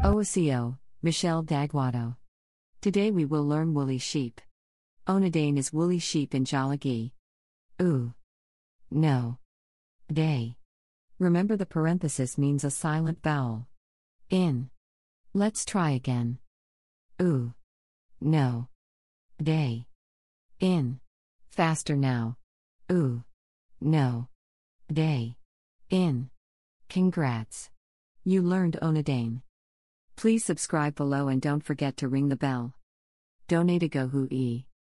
OSEO, Michelle Dagwato. Today we will learn woolly sheep. Onadane is woolly sheep in Jalagi. No. Day. Remember the parenthesis means a silent vowel. In. Let's try again. No. Day. In. Faster now. No. Day. In. Congrats. You learned Onadane. Please subscribe below and don't forget to ring the bell. Donate a go hui.